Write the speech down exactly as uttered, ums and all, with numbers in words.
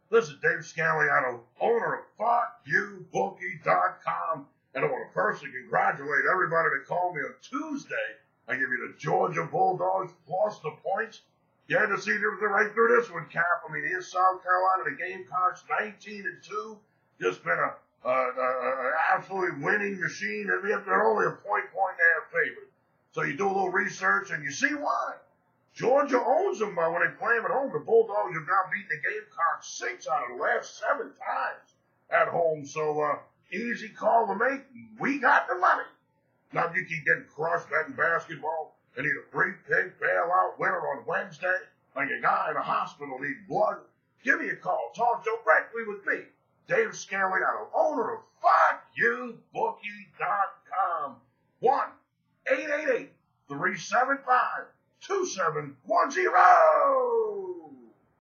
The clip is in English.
This is Dave Scaliano, owner of fuck you bookie dot com, and I want to personally congratulate everybody that called me on Tuesday. I give you the Georgia Bulldogs plus the points. You had to see they're right through this one, Cap. I mean, here's South Carolina, the Gamecocks, nineteen and two, just been a, a, a, a absolutely winning machine, and they're only a point, point and a half favorite. So you do a little research, and you see why. Georgia owns them uh, when they play them at home. The Bulldogs have now beaten the Gamecocks six out of the last seven times at home. So, uh, easy call to make. We got the money. Now, if you keep getting crushed betting basketball and need a free pick bailout winner on Wednesday, like a guy in a hospital needs blood, give me a call. Talk directly with me, Dave Scaliano, owner of fuck you bookie dot com. one eight eight eight, three seven five, two seven one zero.